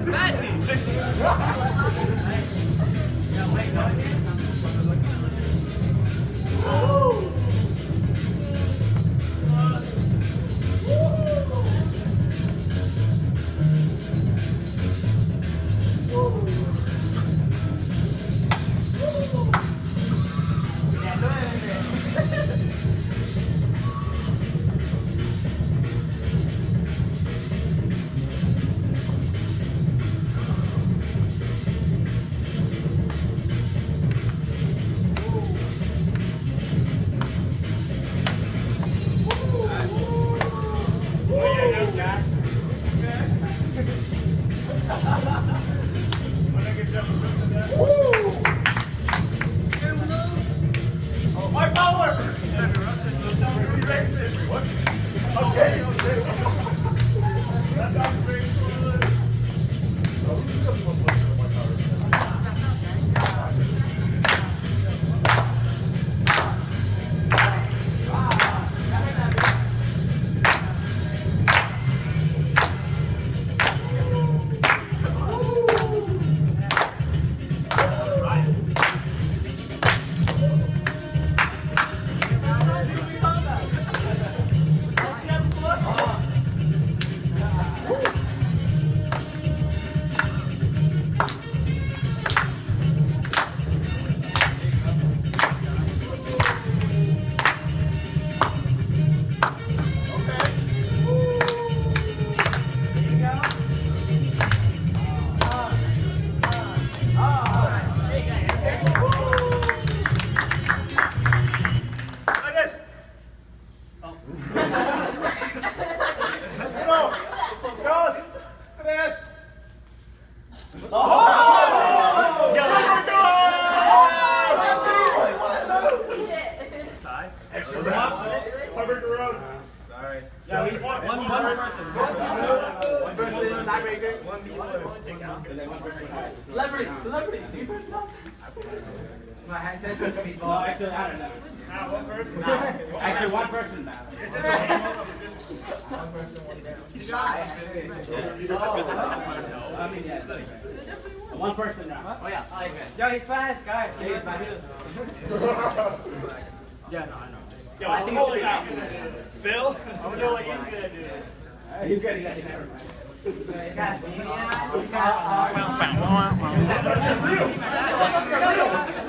Actually, I don't know. One person? Actually, one person now. One person, one down. He's shy. I mean, yeah. One person now. Oh, yeah. Yo, he's fast, guys. Yeah, he's not here. Yeah, no, I know. Yo, I think he's out. Phil? I don't know what he's going to do. He's going to never mind. You got